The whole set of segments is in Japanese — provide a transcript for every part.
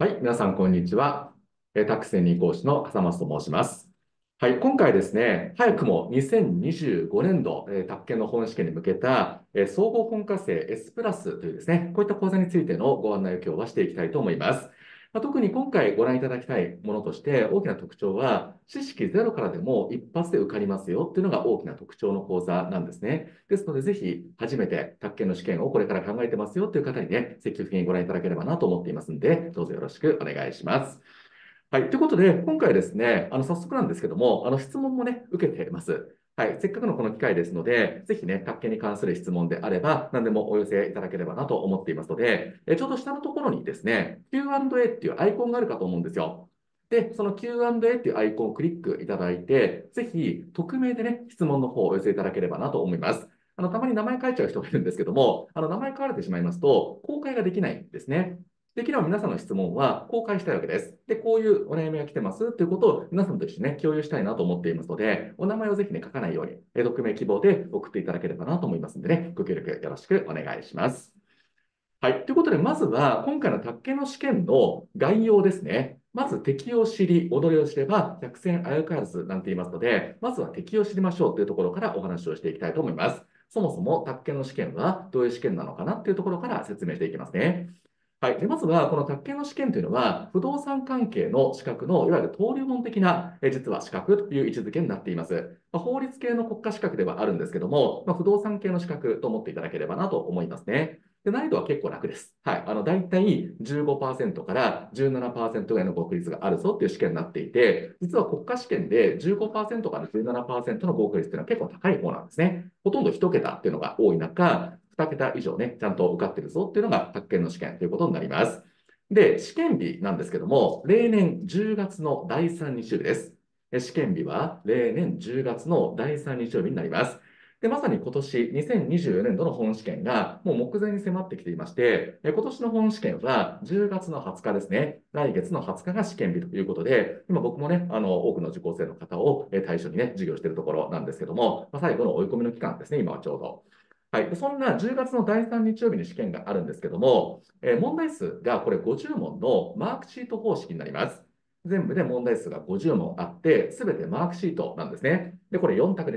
はい、皆さん、こんにちは。タクセン2講師の笠松と申します。はい、今回ですね、早くも2025年度、宅建の本試験に向けた、総合本科生 S プラスというですね、こういった講座についてのご案内を今日はしていきたいと思います。特に今回ご覧いただきたいものとして、大きな特徴は、知識ゼロからでも一発で受かりますよっていうのが大きな特徴の講座なんですね。ですので、ぜひ初めて宅建の試験をこれから考えてますよという方にね、積極的にご覧いただければなと思っていますので、どうぞよろしくお願いします。はい。ということで、今回ですね、早速なんですけども、質問もね、受けています。はい。せっかくのこの機会ですので、ぜひね、宅建に関する質問であれば、何でもお寄せいただければなと思っていますので、ちょうど下のところにですね、Q&A っていうアイコンがあるかと思うんですよ。で、その Q&A っていうアイコンをクリックいただいて、ぜひ、匿名でね、質問の方をお寄せいただければなと思います。たまに名前書いちゃう人がいるんですけども、名前書かれてしまいますと、公開ができないんですね。できれば皆さんの質問は公開したいわけです。で、こういうお悩みが来てますということを皆さんと一緒にね、共有したいなと思っていますので、お名前をぜひね、書かないように、匿名希望で送っていただければなと思いますのでね、ご協力よろしくお願いします。はい。ということで、まずは、今回の宅建の試験の概要ですね。まず敵を知り、踊りを知れば、百戦あやかわらずなんて言いますので、まずは敵を知りましょうというところからお話をしていきたいと思います。そもそも宅建の試験はどういう試験なのかなっていうところから説明していきますね。はい。で、まずは、この宅建の試験というのは、不動産関係の資格の、いわゆる登竜門的な、実は資格という位置づけになっています。法律系の国家資格ではあるんですけども、不動産系の資格と思っていただければなと思いますね。で、難易度は結構楽です。はい。大体15%から17%ぐらいの合格率があるぞっていう試験になっていて、実は国家試験で15%から17%の合格率っていうのは結構高い方なんですね。ほとんど1桁っていうのが多い中、2桁以上ね、ちゃんと受かってるぞっていうのが宅建の試験ということになります。で、試験日なんですけども、例年10月の第3日曜日です。試験日は例年10月の第3日曜日になります。で、まさに今年2024年度の本試験がもう目前に迫ってきていまして、今年の本試験は10月の20日ですね。来月の20日が試験日ということで、今僕もね、多くの受講生の方を対象にね、授業しているところなんですけども、最後の追い込みの期間ですね、今はちょうど。はい。そんな10月の第3日曜日に試験があるんですけども、問題数がこれ50問のマークシート方式になります。全部で問題数が50問あって、すべてマークシートなんですね。で、これ4択です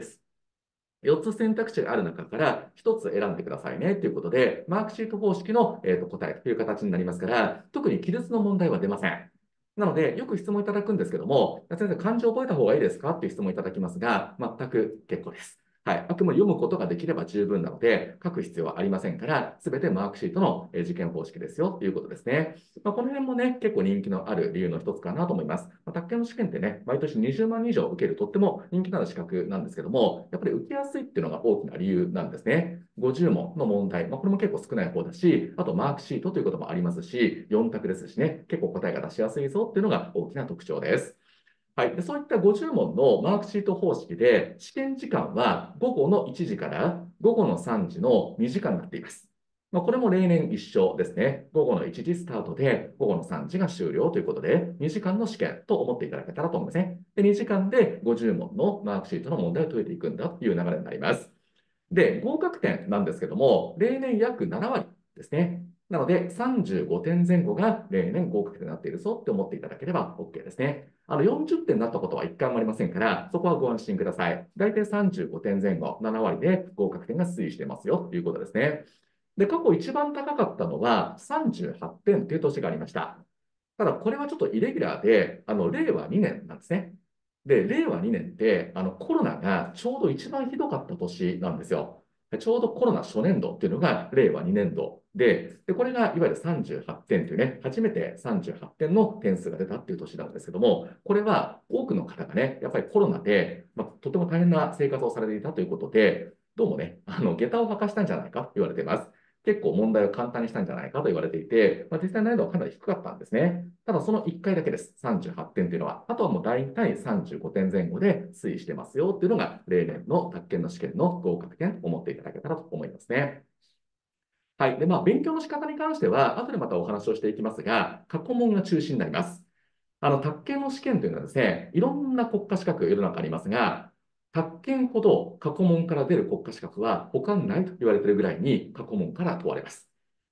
。4つ選択肢がある中から1つ選んでくださいねということで、マークシート方式の、答えという形になりますから、特に記述の問題は出ません。なので、よく質問いただくんですけども、先生、漢字を覚えた方がいいですかっていう質問いただきますが、全く結構です。はい。あくまで読むことができれば十分なので、書く必要はありませんから、すべてマークシートの受験方式ですよということですね。この辺もね、結構人気のある理由の一つかなと思います。宅建の試験ってね、毎年20万人以上受けるとっても人気のある資格なんですけども、やっぱり受けやすいっていうのが大きな理由なんですね。50問の問題、これも結構少ない方だし、あとマークシートということもありますし、4択ですしね、結構答えが出しやすいぞっていうのが大きな特徴です。はい。で、そういった50問のマークシート方式で、試験時間は午後の1時から午後の3時の2時間になっています。これも例年一緒ですね。午後の1時スタートで、午後の3時が終了ということで、2時間の試験と思っていただけたらと思いますね。で、2時間で50問のマークシートの問題を解いていくんだという流れになります。で、合格点なんですけども、例年約7割ですね。なので、35点前後が例年合格点になっているぞって思っていただければ OK ですね。40点になったことは一回もありませんから、そこはご安心ください。大体35点前後、7割で合格点が推移してますよということですね。で、過去一番高かったのは38点という年がありました。ただ、これはちょっとイレギュラーで、令和2年なんですね。で、令和2年って、コロナがちょうど一番ひどかった年なんですよ。ちょうどコロナ初年度っていうのが令和2年度で、これがいわゆる38点というね、初めて38点の点数が出たっていう年なんですけども、これは多くの方がね、やっぱりコロナで、とても大変な生活をされていたということで、どうもね、下駄を履かしたんじゃないかと言われています。結構問題を簡単にしたんじゃないかと言われていて、実際難易度はかなり低かったんですね。ただその1回だけです。38点というのは。あとはもう大体35点前後で推移してますよっていうのが例年の宅建の試験の合格点を持っていただけたらと思いますね。はい。で、勉強の仕方に関しては、後でまたお話をしていきますが、過去問が中心になります。宅建の試験というのはですね、いろんな国家資格世の中ありますが、宅建ほど過去問から出る国家資格は他にないと言われているぐらいに過去問から問われます。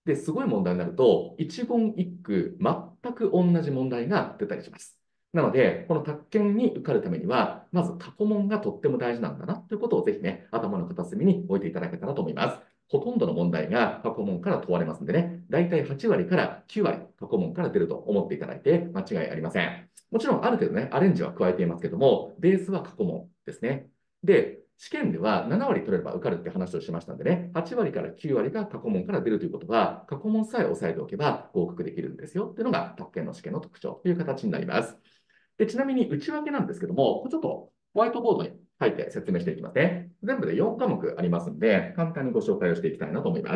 で、すごい問題になると、一言一句、全く同じ問題が出たりします。なので、この宅建に受かるためには、まず過去問がとっても大事なんだなということをぜひね、頭の片隅に置いていただけたらと思います。ほとんどの問題が過去問から問われますんでね、だいたい8割から9割過去問から出ると思っていただいて間違いありません。もちろんある程度ね、アレンジは加えていますけども、ベースは過去問ですね。で、試験では7割取れれば受かるって話をしましたんでね、8割から9割が過去問から出るということは、過去問さえ押さえておけば合格できるんですよっていうのが宅建の試験の特徴という形になります。で、ちなみに内訳なんですけども、ちょっとホワイトボードに書いて説明していきますね。全部で4科目ありますんで、簡単にご紹介をしていきたいなと思います。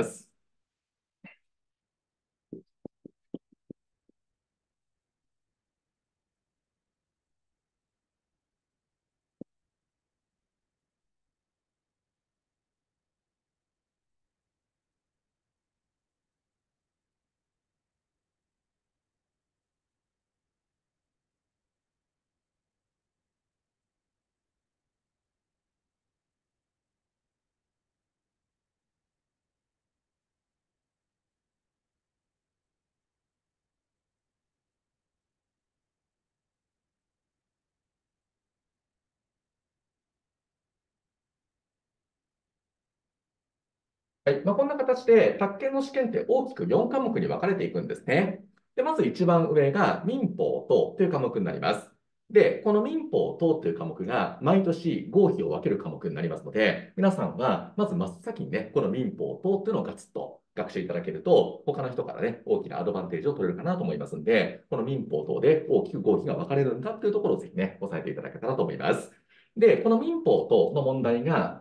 はい。こんな形で、宅建の試験って大きく4科目に分かれていくんですね。で、まず一番上が民法等という科目になります。で、この民法等という科目が毎年合否を分ける科目になりますので、皆さんはまず真っ先にね、この民法等っていうのをガツッと学習いただけると、他の人からね、大きなアドバンテージを取れるかなと思いますんで、この民法等で大きく合否が分かれるんだというところをぜひね、押さえていただけたらと思います。で、この民法等の問題が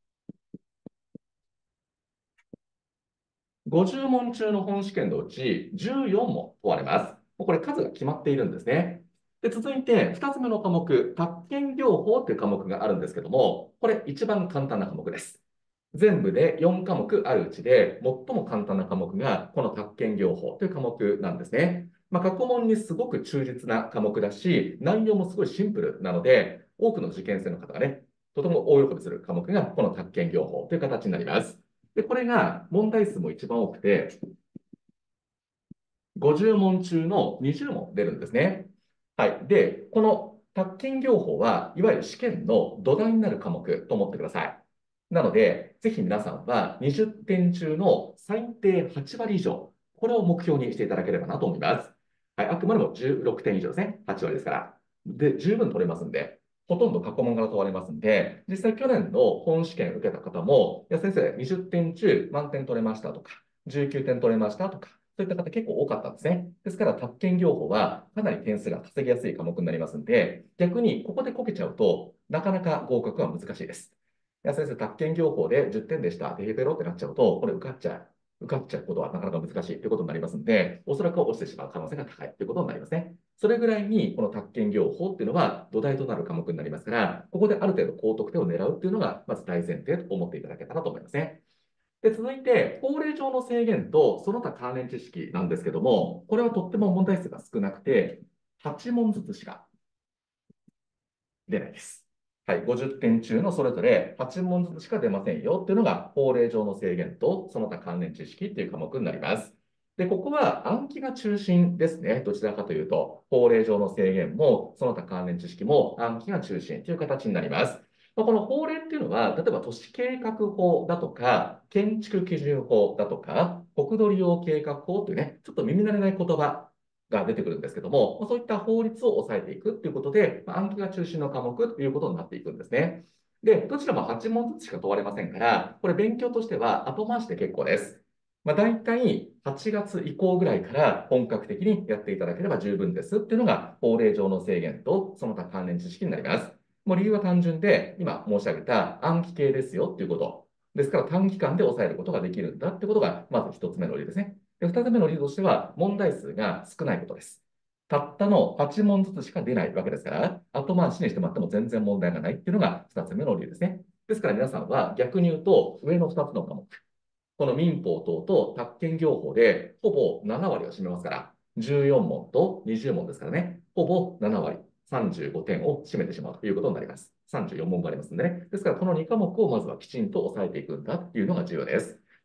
50問中の本試験のうち14問問われます。これ数が決まっているんですね。で、続いて2つ目の科目、宅建療法という科目があるんですけども、これ一番簡単な科目です。全部で4科目あるうちで、最も簡単な科目がこの宅建療法という科目なんですね。過去問にすごく忠実な科目だし、内容もすごいシンプルなので、多くの受験生の方がね、とても大喜びする科目がこの宅建療法という形になります。で、これが問題数も一番多くて、50問中の20問出るんですね。はい。で、この宅建業法は、いわゆる試験の土台になる科目と思ってください。なので、ぜひ皆さんは20点中の最低8割以上、これを目標にしていただければなと思います。はい。あくまでも16点以上ですね。8割ですから。で、十分取れますんで、ほとんど過去問から問われますんで、実際去年の本試験受けた方も、いや先生、20点中満点取れましたとか、19点取れましたとか、そういった方結構多かったんですね。ですから、宅建業法はかなり点数が稼ぎやすい科目になりますので、逆にここでこけちゃうと、なかなか合格は難しいです。いや、先生、宅建業法で10点でした。で、ヘペロってなっちゃうと、これ受かっちゃうことはなかなか難しいということになりますので、おそらく落ちてしまう可能性が高いということになりますね。それぐらいに、この宅建業法っていうのは土台となる科目になりますから、ここである程度高得点を狙うっていうのが、まず大前提と思っていただけたらと思いますね。で、続いて、法令上の制限とその他関連知識なんですけども、これはとっても問題数が少なくて、8問ずつしか出ないです。はい、50点中のそれぞれ8問ずつしか出ませんよっていうのが法令上の制限とその他関連知識っていう科目になります。で、ここは暗記が中心ですね。どちらかというと、法令上の制限もその他関連知識も暗記が中心という形になります。この法令っていうのは、例えば都市計画法だとか、建築基準法だとか、国土利用計画法というね、ちょっと耳慣れない言葉が出てくるんですけども、そういった法律を抑えていくということで、暗記が中心の科目ということになっていくんですね。で、どちらも8問ずつしか問われませんから、これ勉強としては後回しで結構です。大体8月以降ぐらいから本格的にやっていただければ十分ですっていうのが法令上の制限とその他関連知識になります。もう理由は単純で、今申し上げた暗記系ですよっていうこと。ですから短期間で抑えることができるんだってことが、まず一つ目の理由ですね。で、二つ目の理由としては、問題数が少ないことです。たったの8問ずつしか出ないわけですから、後回しにしてもらっても全然問題がないっていうのが2つ目の理由ですね。ですから皆さんは逆に言うと、上の2つの科目、この民法等と宅建業法でほぼ7割を占めますから、14問と20問ですからね、ほぼ7割、35点を占めてしまうということになります。34問がありますんでね。ですからこの2科目をまずはきちんと抑えていくんだっていうのが重要です。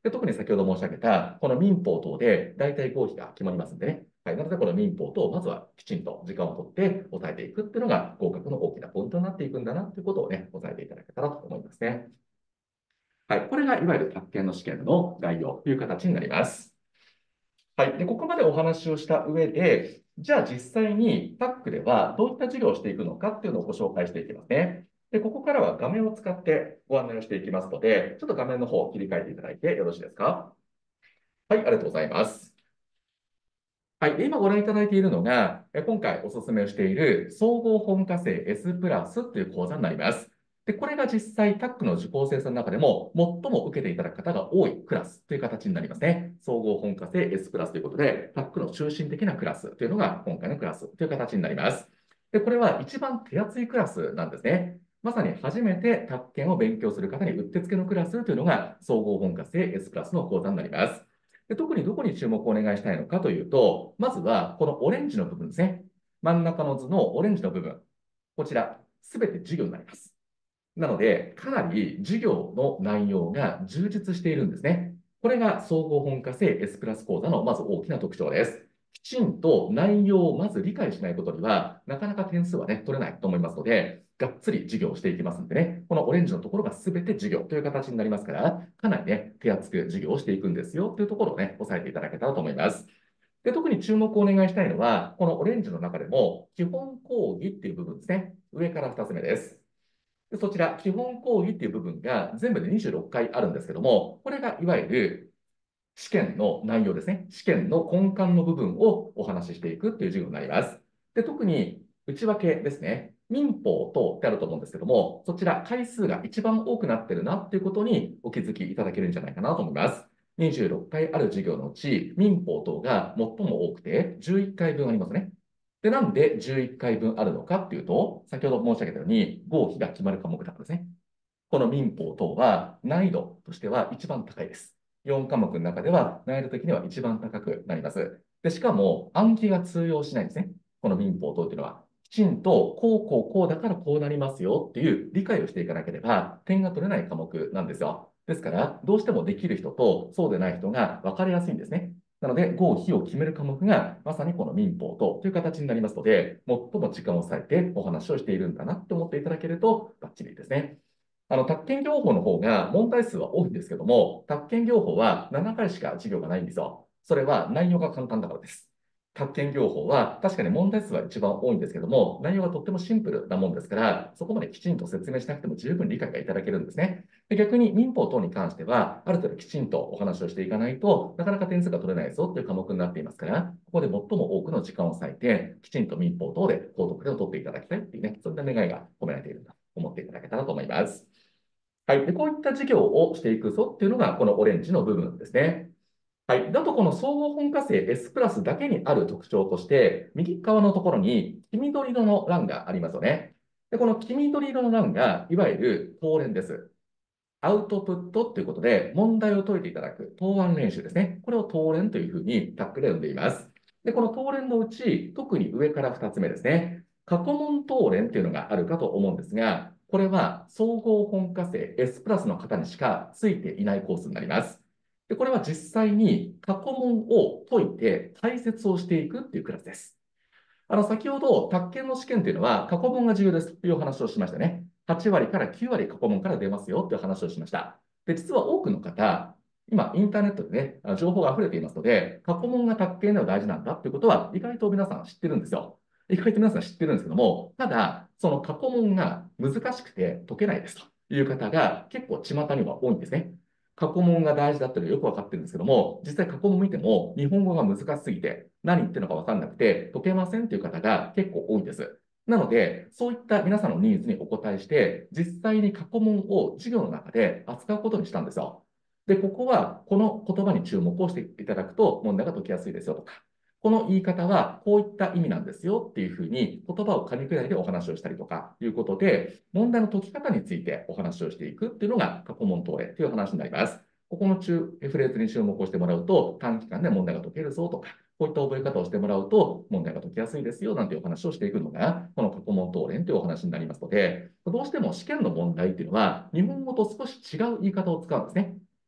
で、特に先ほど申し上げた、この民法等で大体合否が決まりますんでね。はい。なので、この民法と、まずはきちんと時間をとって抑えていくっていうのが合格の大きなポイントになっていくんだなということをね、押さえていただけたらと思いますね。はい。これがいわゆる宅建の試験の概要という形になります。はい。で、ここまでお話をした上で、じゃあ実際にタックではどういった授業をしていくのかっていうのをご紹介していきますね。で、ここからは画面を使ってご案内をしていきますので、ちょっと画面の方を切り替えていただいてよろしいですか？はい、ありがとうございます。はい、で今ご覧いただいているのが、今回お勧めをしている総合本科生 S プラスという講座になります。で、これが実際タックの受講生さんの中でも最も受けていただく方が多いクラスという形になりますね。総合本科生 S プラスということで、タックの中心的なクラスというのが今回のクラスという形になります。で、これは一番手厚いクラスなんですね。まさに初めてタッケンを勉強する方にうってつけのクラスというのが総合本科生 S プラスの講座になります。で、特にどこに注目をお願いしたいのかというと、まずはこのオレンジの部分ですね。真ん中の図のオレンジの部分。こちら、すべて授業になります。なので、かなり授業の内容が充実しているんですね。これが総合本科生 S プラス講座のまず大きな特徴です。きちんと内容をまず理解しないことには、なかなか点数はね、取れないと思いますので、がっつり授業をしていきますんでね、このオレンジのところが全て授業という形になりますから、かなりね、手厚く授業をしていくんですよというところをね、押さえていただけたらと思います。で、特に注目をお願いしたいのは、このオレンジの中でも、基本講義っていう部分ですね。上から2つ目です。でそちら、基本講義っていう部分が全部で26回あるんですけども、これがいわゆる試験の内容ですね。試験の根幹の部分をお話ししていくっていう授業になります。で、特に内訳ですね。民法等ってあると思うんですけども、そちら回数が一番多くなってるなっていうことにお気づきいただけるんじゃないかなと思います。26回ある授業のうち、民法等が最も多くて11回分ありますね。で、なんで11回分あるのかっていうと、先ほど申し上げたように、合否が決まる科目だからですね。この民法等は難易度としては一番高いです。4科目の中では難易度的には一番高くなります。で、しかも暗記が通用しないんですね。この民法等っていうのは。きちんと、こうだからこうなりますよっていう理解をしていかなければ点が取れない科目なんですよ。ですから、どうしてもできる人とそうでない人が分かりやすいんですね。なので、合否を決める科目がまさにこの民法等という形になりますので、最も時間を割いてお話をしているんだなと思っていただけるとバッチリですね。宅建業法の方が問題数は多いんですけども、宅建業法は7回しか授業がないんですよ。それは内容が簡単だからです。宅建業法は確かに問題数は一番多いんですけども、内容がとってもシンプルなもんですから、そこまできちんと説明しなくても十分理解がいただけるんですね。で逆に民法等に関しては、ある程度きちんとお話をしていかないとなかなか点数が取れないぞという科目になっていますから、ここで最も多くの時間を割いて、きちんと民法等で高得点を取っていただきたいっていうね、そういった願いが込められているんだと思っていただけたらと思います。はい。で、こういった事業をしていくぞっていうのが、このオレンジの部分ですね。はい。だと、この総合本科生 S プラスだけにある特徴として、右側のところに黄緑色の欄がありますよね。で、この黄緑色の欄が、いわゆる答練です。アウトプットということで、問題を解いていただく答案練習ですね。これを答練というふうにタックで呼んでいます。で、この答練のうち、特に上から2つ目ですね。過去問答練というのがあるかと思うんですが、これは総合本科生 S プラスの方にしかついていないコースになります。で、これは実際に過去問を解いて解説をしていくっていうクラスです。先ほど、宅建の試験というのは過去問が重要ですというお話をしましたね。8割から9割過去問から出ますよという話をしました。で、実は多くの方、今、インターネットでね、情報が溢れていますので、過去問が宅建では大事なんだということは、意外と皆さん知ってるんですよ。意外と皆さん知ってるんですけども、ただ、その過去問が難しくて解けないですという方が結構巷には多いんですね。過去問が大事だっていうのはよくわかってるんですけども、実際過去問見ても日本語が難しすぎて何言ってるのかわかんなくて解けませんっていう方が結構多いんです。なので、そういった皆さんのニーズにお答えして、実際に過去問を授業の中で扱うことにしたんですよ。で、ここはこの言葉に注目をしていただくと問題が解きやすいですよとか、この言い方はこういった意味なんですよっていうふうに言葉を噛み砕いてお話をしたりとかいうことで、問題の解き方についてお話をしていくっていうのが過去問答例という話になります。ここのフレーズに注目をしてもらうと、短期間で問題が解けるぞとか、こういった覚え方をしてもらうと、問題が解きやすいですよなんていうお話をしていくのが、この過去問答練というお話になりますので、どうしても試験の問題っていうのは、日本語と少し違う言い方を使うんですね。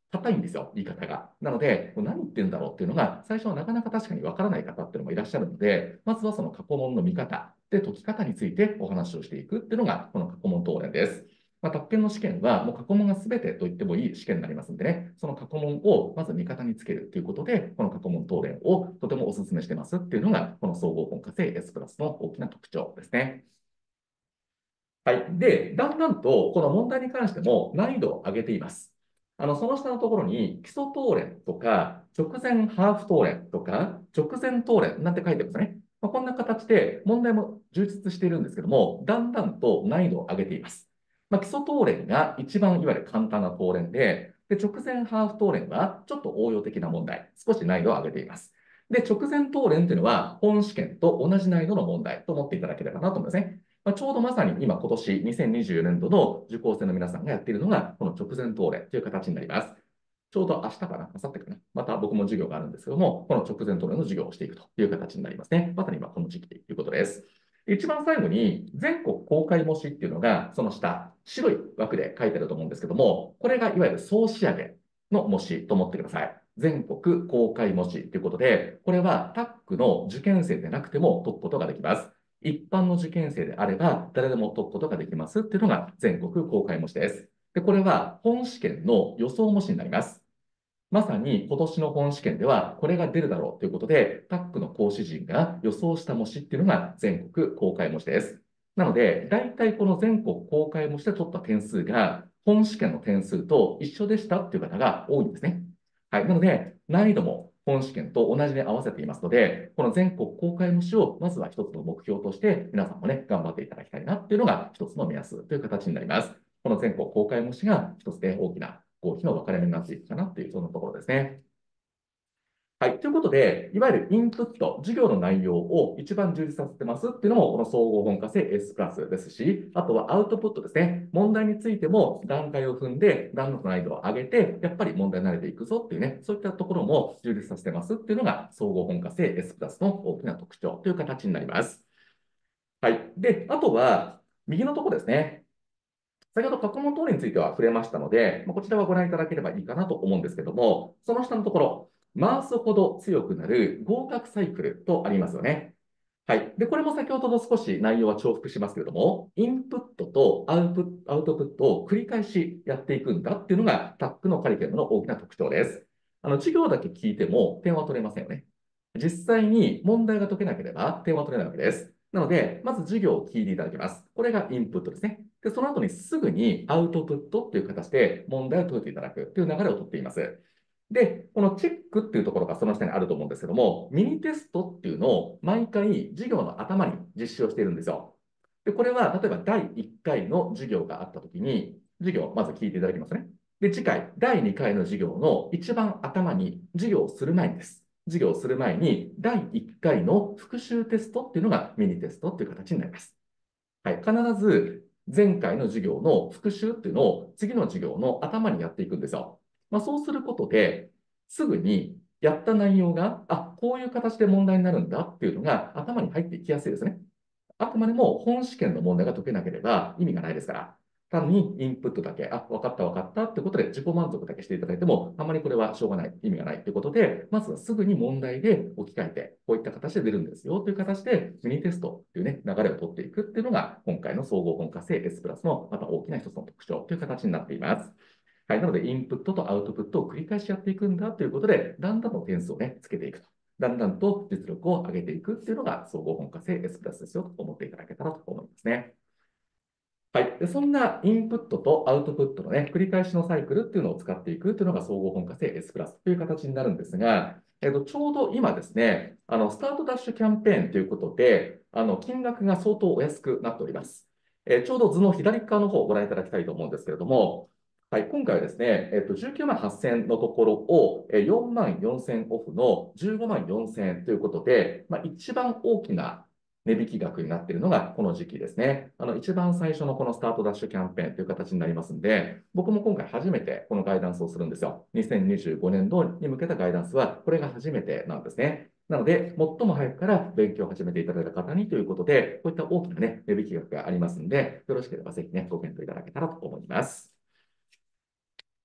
硬いんですよ、言い方が。なので、何言ってるんだろうっていうのが、最初はなかなか確かにわからない方っていうのもいらっしゃるので、まずはその過去問の見方で解き方についてお話をしていくっていうのが、この過去問答練です。宅建の試験は、もう過去問が全てと言ってもいい試験になりますんでね、その過去問をまず味方につけるということで、この過去問答練をとてもお勧めしてますっていうのが、この総合本科生 S プラスの大きな特徴ですね。はい。で、だんだんとこの問題に関しても難易度を上げています。その下のところに基礎答練とか、直前ハーフ答練とか、直前答練なんて書いてますね。こんな形で問題も充実しているんですけども、だんだんと難易度を上げています。基礎答練が一番いわゆる簡単な答練で、直前ハーフ答練はちょっと応用的な問題、少し難易度を上げています。で、直前答練というのは本試験と同じ難易度の問題と思っていただければなと思いますね。ちょうどまさに今年2024年度の受講生の皆さんがやっているのが、この直前答練という形になります。ちょうど明日かな、明後日かな、また僕も授業があるんですけども、この直前答練の授業をしていくという形になりますね。まさに今この時期ということです。一番最後に、全国公開模試っていうのが、その下、白い枠で書いてあると思うんですけども、これがいわゆる総仕上げの模試と思ってください。全国公開模試ということで、これはタックの受験生でなくても解くことができます。一般の受験生であれば、誰でも解くことができますっていうのが全国公開模試です。で、これは本試験の予想模試になります。まさに今年の本試験ではこれが出るだろうということで、タックの講師陣が予想した模試っていうのが全国公開模試です。なので、大体この全国公開模試で取った点数が本試験の点数と一緒でしたっていう方が多いんですね。はい。なので、難易度も本試験と同じに合わせていますので、この全国公開模試をまずは一つの目標として、皆さんもね、頑張っていただきたいなっていうのが一つの目安という形になります。この全国公開模試が一つで大きな合否の分かれ目になっていくかなっていう、そのところですね。はい。ということで、いわゆるインプット、授業の内容を一番充実させてますっていうのも、この総合本科生 S プラスですし、あとはアウトプットですね。問題についても段階を踏んで、段の難易度を上げて、やっぱり問題に慣れていくぞっていうね、そういったところも充実させてますっていうのが、総合本科生 S プラスの大きな特徴という形になります。はい。で、あとは、右のところですね。先ほど過去問答練については触れましたので、こちらはご覧いただければいいかなと思うんですけども、その下のところ、回すほど強くなる合格サイクルとありますよね。はい。で、これも先ほどと少し内容は重複しますけれども、インプットとアウトプットを繰り返しやっていくんだっていうのがタックのカリキュラムの大きな特徴です。授業だけ聞いても点は取れませんよね。実際に問題が解けなければ点は取れないわけです。なので、まず授業を聞いていただきます。これがインプットですね。で、その後にすぐにアウトプットっていう形で問題を解いていただくという流れをとっています。で、このチェックっていうところがその下にあると思うんですけども、ミニテストっていうのを毎回授業の頭に実施をしているんですよ。で、これは例えば第1回の授業があったときに、授業をまず聞いていただきますね。で、次回、第2回の授業の一番頭に授業をする前にです。授業をする前に、第1回の復習テストっていうのがミニテストっていう形になります。はい。必ず前回の授業の復習っていうのを次の授業の頭にやっていくんですよ。そうすることで、すぐにやった内容が、こういう形で問題になるんだっていうのが頭に入っていきやすいですね。あくまでも本試験の問題が解けなければ意味がないですから。単にインプットだけ、分かった分かったってことで自己満足だけしていただいても、あまりこれはしょうがない、意味がないということで、まずはすぐに問題で置き換えて、こういった形で出るんですよという形で、ミニテストというね、流れを取っていくっていうのが、今回の総合本科生 S プラスのまた大きな一つの特徴という形になっています。はい。なので、インプットとアウトプットを繰り返しやっていくんだということで、だんだんと点数をね、つけていくと。だんだんと実力を上げていくっていうのが、総合本科生 S プラスですよと思っていただけたらと思いますね。はい。で、そんなインプットとアウトプットのね、繰り返しのサイクルっていうのを使っていくっていうのが総合本科生 S プラスという形になるんですが、ちょうど今ですね、スタートダッシュキャンペーンということで、金額が相当お安くなっております。ちょうど図の左側の方をご覧いただきたいと思うんですけれども、はい、今回はですね、19万8000円のところを、4万4000円オフの15万4000円ということで、一番大きな値引き額になっているのがこの時期ですね。一番最初のこのスタートダッシュキャンペーンという形になりますんで、僕も今回初めてこのガイダンスをするんですよ。2025年度に向けたガイダンスは、これが初めてなんですね。なので、最も早くから勉強を始めていただいた方にということで、こういった大きなね、値引き額がありますんで、よろしければぜひね、ご検討いただけたらと思います。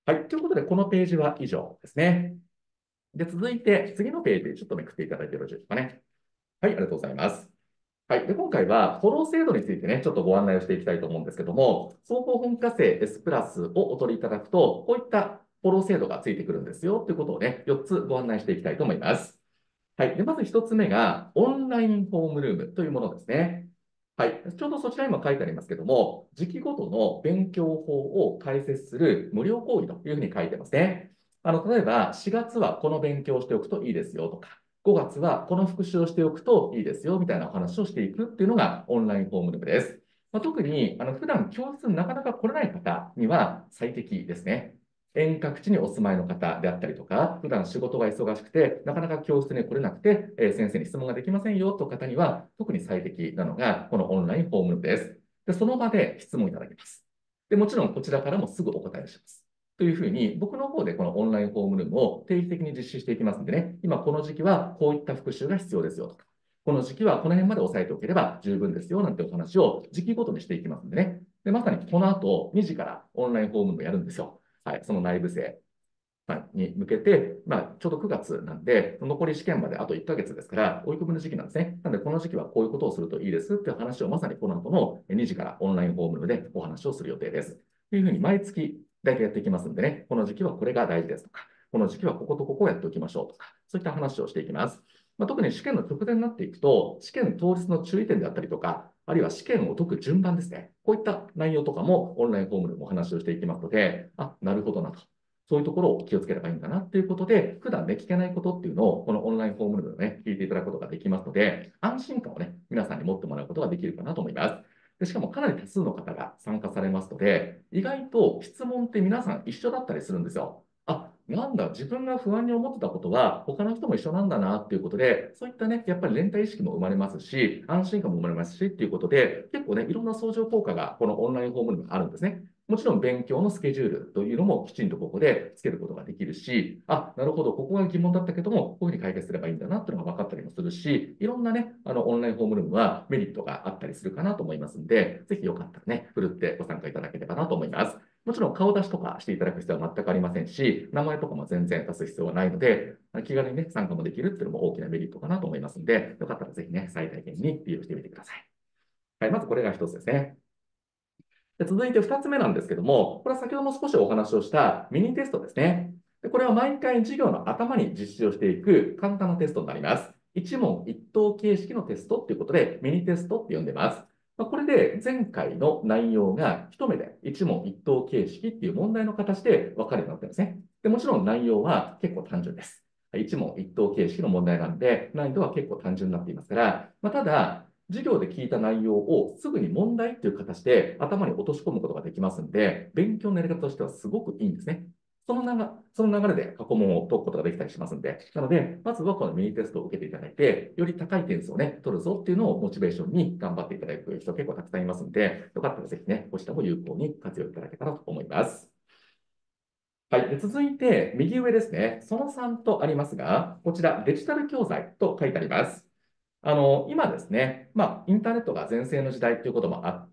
はい。ということで、このページは以上ですね。で、続いて、次のページ、ちょっとめくっていただいてよろしいですかね。はい、ありがとうございます。はい。で、今回は、フォロー制度についてね、ちょっとご案内をしていきたいと思うんですけども、総合本科生 S プラスをお取りいただくと、こういったフォロー制度がついてくるんですよ、ということをね、4つご案内していきたいと思います。はい。で、まず1つ目が、オンラインホームルームというものですね。はい。ちょうどそちらにも書いてありますけども、時期ごとの勉強法を解説する無料講義というふうに書いてますね。例えば、4月はこの勉強をしておくといいですよとか、5月はこの復習をしておくといいですよみたいなお話をしていくっていうのがオンラインホームルームです。特に普段教室になかなか来れない方には最適ですね。遠隔地にお住まいの方であったりとか、普段仕事が忙しくて、なかなか教室に来れなくて、先生に質問ができませんよという方には、特に最適なのが、このオンラインホームルームです。で、その場で質問いただけます。で、もちろんこちらからもすぐお答えします。というふうに、僕の方でこのオンラインホームルームを定期的に実施していきますんでね、今この時期はこういった復習が必要ですよとか、この時期はこの辺まで押さえておければ十分ですよなんてお話を時期ごとにしていきますんでね。で、まさにこの後2時からオンラインホームルームやるんですよ。はい、その内部生に向けて、ちょうど9月なんで、残り試験まであと1ヶ月ですから、追い込みの時期なんですね。なので、この時期はこういうことをするといいですっていう話をまさにこの後の2時からオンラインホームルームでお話をする予定です。というふうに毎月大体やっていきますんでね、この時期はこれが大事ですとか、この時期はこことここをやっておきましょうとか、そういった話をしていきます。特に試験の直前になっていくと、試験当日の注意点であったりとか、あるいは試験を解く順番ですね。こういった内容とかもオンラインホームでもお話をしていきますので、なるほどなと。そういうところを気をつければいいんだなっていうことで、普段ね、聞けないことっていうのを、このオンラインホームルームでね、聞いていただくことができますので、安心感をね、皆さんに持ってもらうことができるかなと思います。でしかもかなり多数の方が参加されますので、意外と質問って皆さん一緒だったりするんですよ。なんだ、自分が不安に思ってたことは、他の人も一緒なんだなっていうことで、そういったね、やっぱり連帯意識も生まれますし、安心感も生まれますしっていうことで、結構ね、いろんな相乗効果がこのオンラインホームルームにあるんですね。もちろん勉強のスケジュールというのもきちんとここでつけることができるし、なるほど、ここが疑問だったけども、こういうふうに解決すればいいんだなっていうのが分かったりもするし、いろんなね、オンラインホームルームはメリットがあったりするかなと思いますんで、ぜひよかったらね、ふるってご参加いただければなと思います。もちろん顔出しとかしていただく必要は全くありませんし、名前とかも全然出す必要はないので、気軽にね、参加もできるっていうのも大きなメリットかなと思いますので、よかったらぜひね、最大限に利用してみてください。はい、まずこれが一つですね。で続いて2つ目なんですけども、これは先ほども少しお話をしたミニテストですね。でこれは毎回授業の頭に実施をしていく簡単なテストになります。一問一答形式のテストということで、ミニテストって呼んでます。これで前回の内容が一目で一問一答形式っていう問題の形で分かるようになってるんですね。でもちろん内容は結構単純です。一問一答形式の問題なんで、難易度は結構単純になっていますから、ただ、授業で聞いた内容をすぐに問題っていう形で頭に落とし込むことができますんで、勉強のやり方としてはすごくいいんですね。その流れで過去問を解くことができたりしますんで、なので、まずはこのミニテストを受けていただいて、より高い点数をね、取るぞっていうのをモチベーションに頑張っていただく人結構たくさんいますんで、よかったらぜひね、こちらも有効に活用いただけたらと思います。はい。で続いて、右上ですね。その3とありますが、こちらデジタル教材と書いてあります。今ですね、インターネットが全盛の時代ということもあって、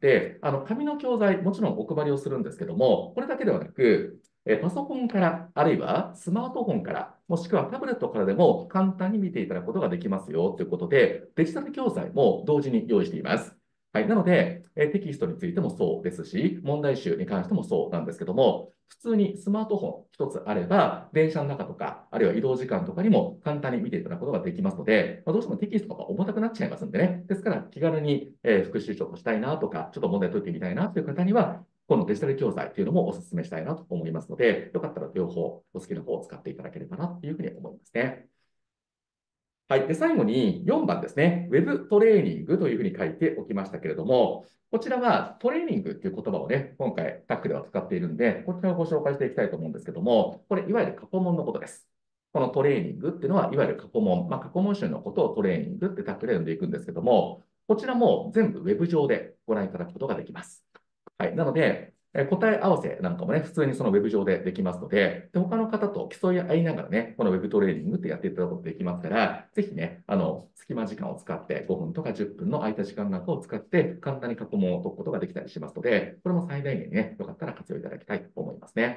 紙の教材、もちろんお配りをするんですけども、これだけではなく、パソコンから、あるいはスマートフォンから、もしくはタブレットからでも簡単に見ていただくことができますよということで、デジタル教材も同時に用意しています。はい。なので、テキストについてもそうですし、問題集に関してもそうなんですけども、普通にスマートフォン一つあれば、電車の中とか、あるいは移動時間とかにも簡単に見ていただくことができますので、どうしてもテキストとか重たくなっちゃいますんでね。ですから、気軽に、復習書をしたいなとか、ちょっと問題解いてみたいなという方には、このデジタル教材というのもお勧めしたいなと思いますので、よかったら両方お好きな方を使っていただければなというふうに思いますね。はい。で、最後に4番ですね。ウェブトレーニングというふうに書いておきましたけれども、こちらはトレーニングっていう言葉をね、今回タックでは使っているんで、こちらをご紹介していきたいと思うんですけども、これいわゆる過去問のことです。このトレーニングっていうのは、いわゆる過去問、過去問集のことをトレーニングってタックで呼んでいくんですけども、こちらも全部ウェブ上でご覧いただくことができます。はい。なので、答え合わせなんかもね、普通にそのウェブ上でできますので、他の方と競い合いながらね、このウェブトレーニングってやっていただくことができますから、ぜひね、隙間時間を使って5分とか10分の空いた時間なんかを使って、簡単に過去問を解くことができたりしますので、これも最大限ね、よかったら活用いただきたいと思いますね。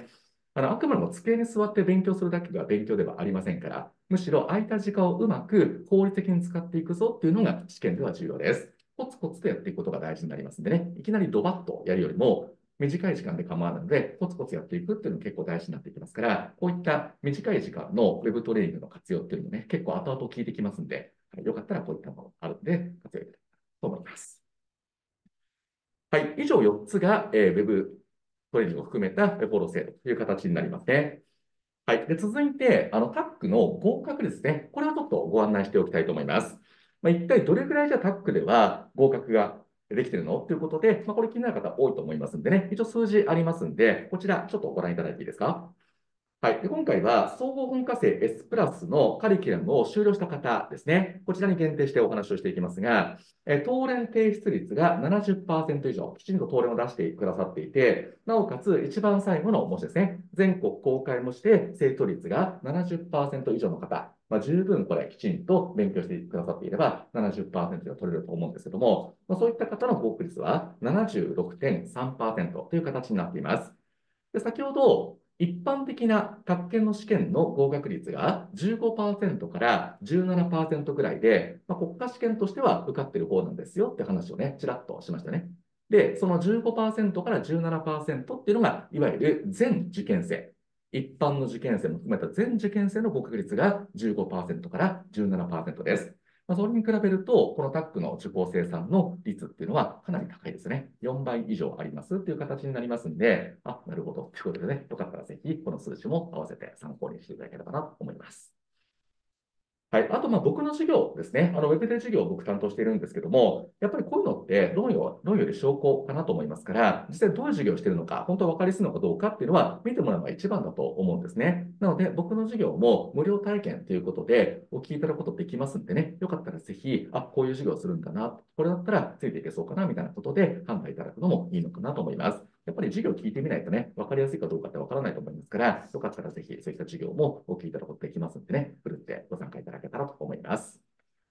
あくまでも机に座って勉強するだけが勉強ではありませんから、むしろ空いた時間をうまく効率的に使っていくぞっていうのが試験では重要です。コツコツとやっていくことが大事になりますんでね、いきなりドバッとやるよりも、短い時間で構わないので、コツコツやっていくっていうのが結構大事になっていきますから、こういった短い時間のウェブトレーニングの活用っていうのもね、結構後々効いてきますんで、よかったらこういったものがあるので、活用いただけたらと思います。はい、以上4つが、ウェブトレーニングを含めたフォロー制度という形になりますね。はい。で、続いて、タックの合格率ね。これをちょっとご案内しておきたいと思います。一体どれくらいじゃタックでは合格ができているのということで、これ気になる方多いと思いますんでね。一応数字ありますんで、こちらちょっとご覧いただいていいですか？はい。で、今回は、総合本科生 S プラスのカリキュラムを修了した方ですね。こちらに限定してお話をしていきますが、答練提出率が70%以上、きちんと答練を出してくださっていて、なおかつ一番最後の模試ですね。全国公開模試で正答率が70%以上の方、十分これきちんと勉強してくださっていれば70%が取れると思うんですけども、そういった方の合格率は76.3%という形になっています。で、先ほど、一般的な宅建の試験の合格率が15%から17%ぐらいで、国家試験としては受かっている方なんですよって話をね、ちらっとしましたね。で、その15%から17%っていうのが、いわゆる全受験生。一般の受験生も含めた全受験生の合格率が15%から17%です。それに比べると、このタックの受講生さんの率っていうのはかなり高いですね。4倍以上ありますっていう形になりますんで、なるほど。ということでね、よかったらぜひこの数字も合わせて参考にしていただければなと思います。はい。あと、僕の授業ですね。ウェブで授業を僕担当しているんですけども、やっぱりこういうのって論より証拠かなと思いますから、実際どういう授業をしているのか、本当は分かりやすいのかどうかっていうのは見てもらうのが一番だと思うんですね。なので、僕の授業も無料体験ということでお聞きいただくことできますんでね、よかったらぜひ、こういう授業をするんだな、これだったらついていけそうかな、みたいなことで判断いただくのもいいのかなと思います。やっぱり授業を聞いてみないとね、分かりやすいかどうかって分からないと思いますから、よかったらぜひそういった授業もお聞きいただくことできますんでね、ふるってご参加いただけたらと思います。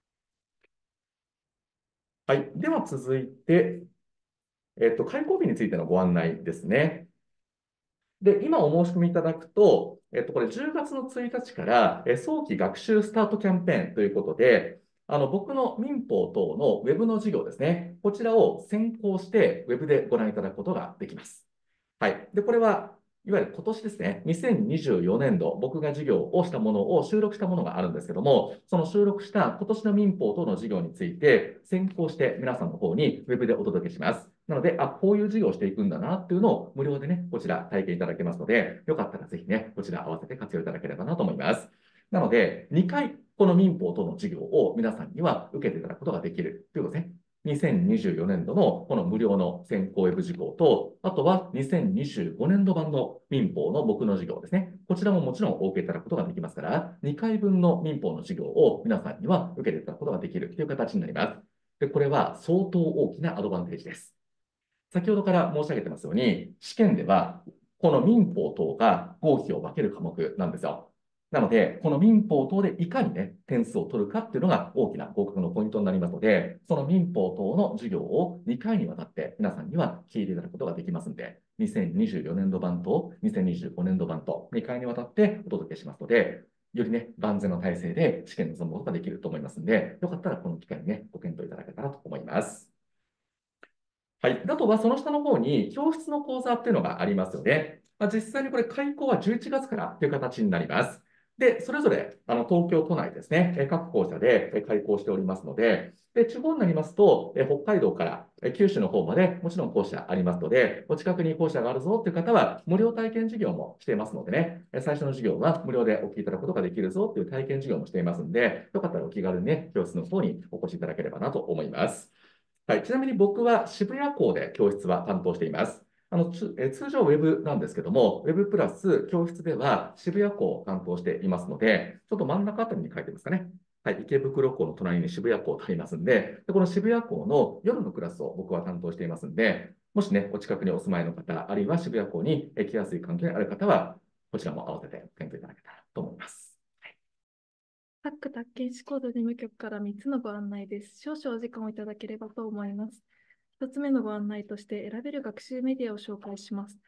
はい。では続いて、開講日についてのご案内ですね。で、今お申し込みいただくと、これ10月の1日から、早期学習スタートキャンペーンということで、僕の民法等のウェブの授業ですね。こちらを先行してウェブでご覧いただくことができます。はい。で、これは、いわゆる今年ですね、2024年度、僕が授業をしたものを収録したものがあるんですけども、その収録した今年の民法等の授業について、先行して皆さんの方にウェブでお届けします。なので、こういう授業をしていくんだなっていうのを無料でね、こちら体験いただけますので、よかったらぜひね、こちら合わせて活用いただければなと思います。なので、2回、この民法等の授業を皆さんには受けていただくことができるということですね。2024年度のこの無料の先行ウェブ授業と、あとは2025年度版の民法の僕の授業ですね。こちらももちろんお受けいただくことができますから、2回分の民法の授業を皆さんには受けていただくことができるという形になります。で、これは相当大きなアドバンテージです。先ほどから申し上げてますように、試験では、この民法等が合否を分ける科目なんですよ。なので、この民法等でいかにね、点数を取るかっていうのが大きな合格のポイントになりますので、その民法等の授業を2回にわたって皆さんには聞いていただくことができますので、2024年度版と2025年度版と2回にわたってお届けしますので、よりね、万全の体制で試験に臨むことができると思いますので、よかったらこの機会にね、ご検討いただけたらと思います。はい。あとは、その下の方に、教室の講座っていうのがありますよね。実際にこれ、開講は11月からという形になります。で、それぞれ、東京都内ですね、各校舎で開講しておりますので、で、地方になりますと、北海道から九州の方までもちろん校舎ありますので、お近くに校舎があるぞっていう方は、無料体験授業もしていますのでね、最初の授業は無料でお聞きいただくことができるぞっていう体験授業もしていますので、よかったらお気軽にね、教室の方にお越しいただければなと思います。はい、ちなみに僕は渋谷校で教室は担当しています。通常ウェブなんですけども、ウェブプラス教室では渋谷校を担当していますので、ちょっと真ん中あたりに書いてますかね。はい、池袋校の隣に渋谷校とありますんで、この渋谷校の夜のクラスを僕は担当していますんで、もしね、お近くにお住まいの方、あるいは渋谷校に来やすい環境にある方は、こちらも合わせて検討いただけたらと思います。 各宅建士コード事務局から3つのご案内です。少々お時間をいただければと思います。1つ目のご案内として選べる学習メディアを紹介します。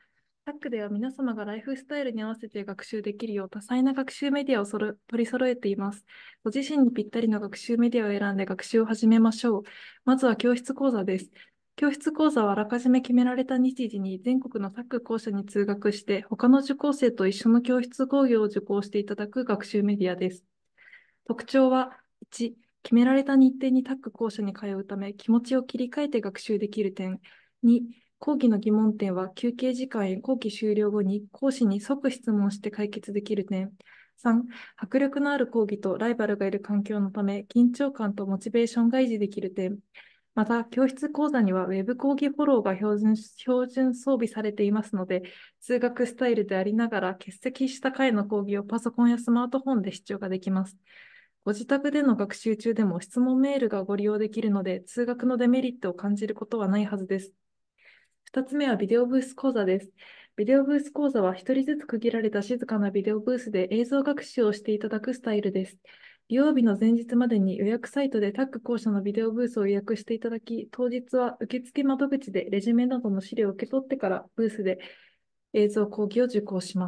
タックでは皆様がライフスタイルに合わせて学習できるよう多彩な学習メディアを取り揃えています。ご自身にぴったりの学習メディアを選んで学習を始めましょう。まずは教室講座です。教室講座はあらかじめ決められた日時に全国のタック校舎に通学して、他の受講生と一緒の教室講義を受講していただく学習メディアです。特徴は、1、決められた日程にタック校舎に通うため、気持ちを切り替えて学習できる点。2、講義の疑問点は休憩時間や講義終了後に講師に即質問して解決できる点。3、迫力のある講義とライバルがいる環境のため、緊張感とモチベーションが維持できる点。また、教室講座には Web 講義フォローが標準装備されていますので、通学スタイルでありながら、欠席した回の講義をパソコンやスマートフォンで視聴ができます。ご自宅での学習中でも質問メールがご利用できるので、通学のデメリットを感じることはないはずです。2つ目はビデオブース講座です。ビデオブース講座は1人ずつ区切られた静かなビデオブースで映像学習をしていただくスタイルです。利用日の前日までに予約サイトでタッグ校舎のビデオブースを予約していただき、当日は受付窓口でレジュメなどの資料を受け取ってからブースで映像講義を受講します。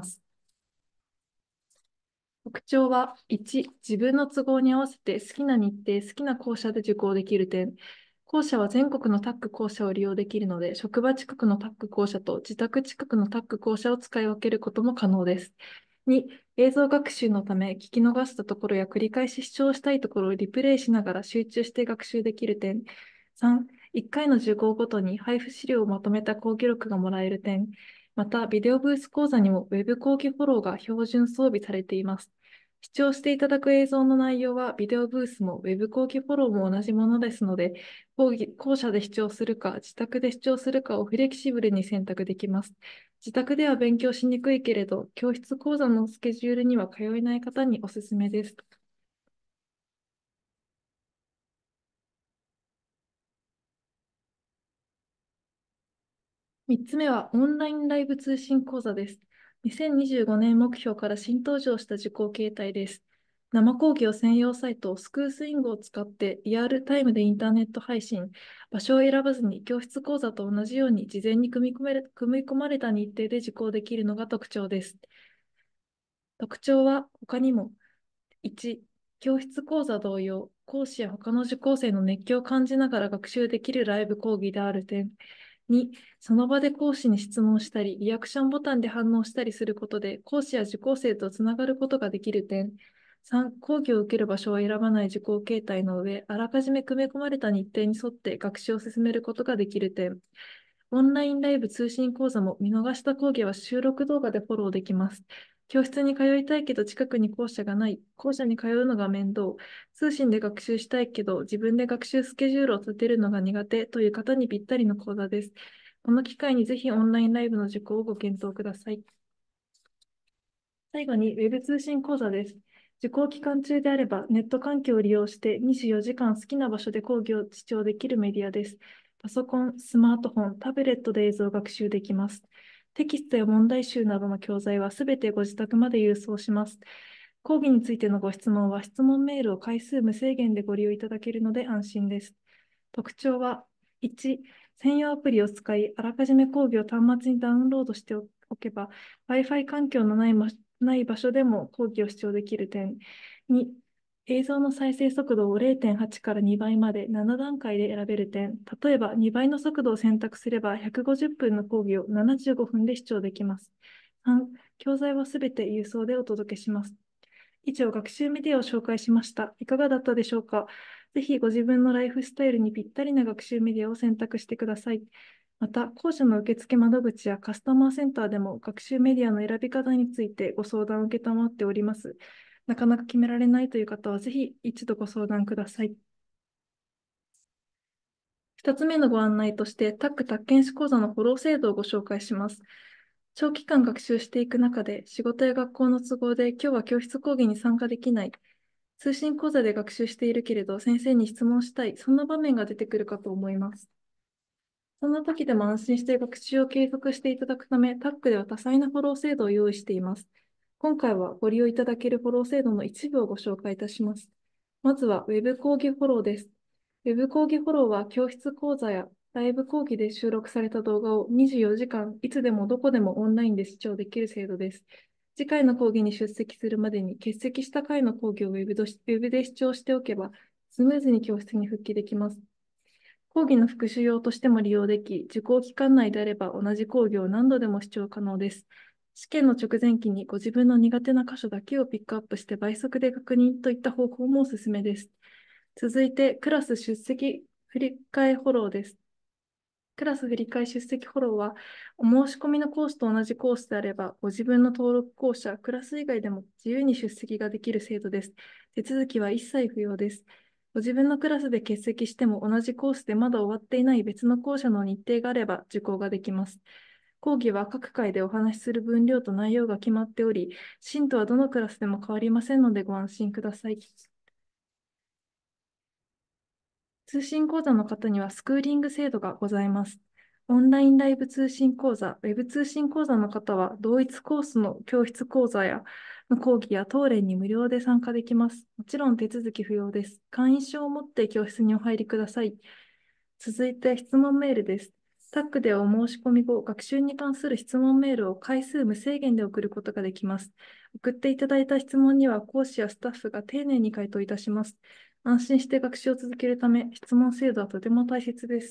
特徴は、1、自分の都合に合わせて好きな日程、好きな校舎で受講できる点。校舎は全国のタッグ校舎を利用できるので、職場近くのタッグ校舎と自宅近くのタッグ校舎を使い分けることも可能です。2、映像学習のため、聞き逃したところや繰り返し視聴したいところをリプレイしながら集中して学習できる点。3、1回の受講ごとに配布資料をまとめた講義録がもらえる点。また、ビデオブース講座にも Web 講義フォローが標準装備されています。視聴していただく映像の内容は、ビデオブースも Web 講義フォローも同じものですので、校舎で視聴するか、自宅で視聴するかをフレキシブルに選択できます。自宅では勉強しにくいけれど、教室講座のスケジュールには通えない方におすすめです。3つ目はオンラインライブ通信講座です。2025年目標から新登場した受講形態です。生講義を専用サイト、スクースイングを使ってリアルタイムでインターネット配信、場所を選ばずに教室講座と同じように事前に組み込まれた日程で受講できるのが特徴です。特徴は他にも、1、教室講座同様、講師や他の受講生の熱気を感じながら学習できるライブ講義である点。2、その場で講師に質問したり、リアクションボタンで反応したりすることで、講師や受講生とつながることができる点。3、講義を受ける場所を選ばない受講形態の上、あらかじめ組み込まれた日程に沿って学習を進めることができる点。オンラインライブ通信講座も見逃した講義は収録動画でフォローできます。教室に通いたいけど近くに校舎がない、校舎に通うのが面倒、通信で学習したいけど自分で学習スケジュールを立てるのが苦手という方にぴったりの講座です。この機会にぜひオンラインライブの受講をご検討ください。最後に Web 通信講座です。受講期間中であれば、ネット環境を利用して24時間好きな場所で講義を視聴できるメディアです。パソコン、スマートフォン、タブレットで映像学習できます。テキストや問題集などの教材はすべてご自宅まで郵送します。講義についてのご質問は質問メールを回数無制限でご利用いただけるので安心です。特徴は、1、専用アプリを使い、あらかじめ講義を端末にダウンロードしておけば、Wi-Fi 環境のない場所でも講義を視聴できる点。2、映像の再生速度を0.8から2倍まで7段階で選べる点。例えば、2倍の速度を選択すれば、150分の講義を75分で視聴できます。3、教材はすべて郵送でお届けします。以上、学習メディアを紹介しました。いかがだったでしょうか。ぜひご自分のライフスタイルにぴったりな学習メディアを選択してください。また、校舎の受付窓口やカスタマーセンターでも学習メディアの選び方についてご相談を受けたまっております。なかなか決められないという方は、ぜひ一度ご相談ください。2つ目のご案内として、タック宅建士講座のフォロー制度をご紹介します。長期間学習していく中で、仕事や学校の都合で今日は教室講義に参加できない、通信講座で学習しているけれど、先生に質問したい、そんな場面が出てくるかと思います。そんな時でも安心して学習を継続していただくため、タックでは多彩なフォロー制度を用意しています。今回はご利用いただけるフォロー制度の一部をご紹介いたします。まずは Web 講義フォローです。Web 講義フォローは教室講座やライブ講義で収録された動画を24時間、いつでもどこでもオンラインで視聴できる制度です。次回の講義に出席するまでに欠席した回の講義をウェブで視聴しておけば、スムーズに教室に復帰できます。講義の復習用としても利用でき、受講期間内であれば同じ講義を何度でも視聴可能です。試験の直前期にご自分の苦手な箇所だけをピックアップして倍速で確認といった方法もおすすめです。続いて、クラス出席振り替えフォローです。クラス振り替え出席フォローは、お申し込みのコースと同じコースであれば、ご自分の登録校舎、クラス以外でも自由に出席ができる制度です。手続きは一切不要です。ご自分のクラスで欠席しても同じコースでまだ終わっていない別の校舎の日程があれば受講ができます。講義は各回でお話しする分量と内容が決まっており、進度はどのクラスでも変わりませんのでご安心ください。通信講座の方にはスクーリング制度がございます。オンラインライブ通信講座、ウェブ通信講座の方は、同一コースの教室講座や講義や当連に無料で参加できます。もちろん手続き不要です。会員証を持って教室にお入りください。続いて質問メールです。タックではお申し込み後、学習に関する質問メールを回数無制限で送ることができます。送っていただいた質問には講師やスタッフが丁寧に回答いたします。安心して学習を続けるため、質問制度はとても大切です。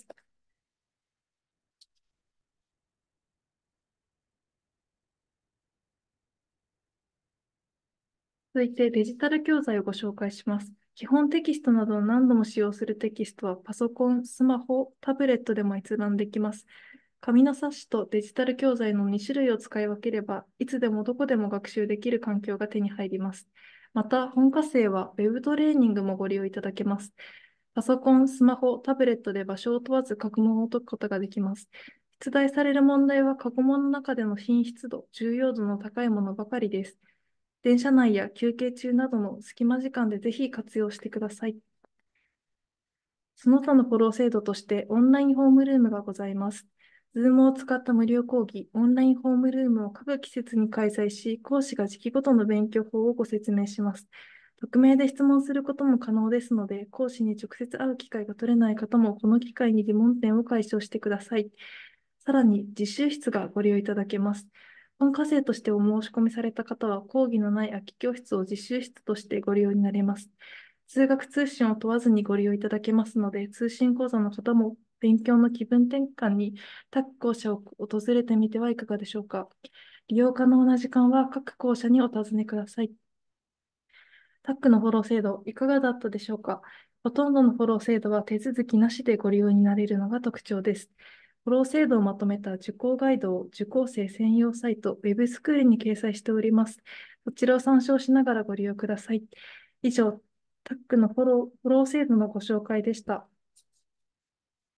続いてデジタル教材をご紹介します。基本テキストなどを何度も使用するテキストはパソコン、スマホ、タブレットでも閲覧できます。紙の冊子とデジタル教材の2種類を使い分ければ、いつでもどこでも学習できる環境が手に入ります。また、本科生は Web トレーニングもご利用いただけます。パソコン、スマホ、タブレットで場所を問わず過去問を解くことができます。出題される問題は過去問の中での品質度、重要度の高いものばかりです。電車内や休憩中などの隙間時間でぜひ活用してください。その他のフォロー制度としてオンラインホームルームがございます。Zoom を使った無料講義、オンラインホームルームを各季節に開催し、講師が時期ごとの勉強法をご説明します。匿名で質問することも可能ですので、講師に直接会う機会が取れない方も、この機会に疑問点を解消してください。さらに、実習室がご利用いただけます。本科生としてお申し込みされた方は、講義のない空き教室を実習室としてご利用になれます。通学通信を問わずにご利用いただけますので、通信講座の方も勉強の気分転換に各校舎を訪れてみてはいかがでしょうか。利用可能な時間は各校舎にお尋ねください。タックのフォロー制度、いかがだったでしょうか。ほとんどのフォロー制度は手続きなしでご利用になれるのが特徴です。フォロー制度をまとめた受講ガイドを受講生専用サイト、ウェブスクールに掲載しております。こちらを参照しながらご利用ください。以上、タックのフォロー制度のご紹介でした。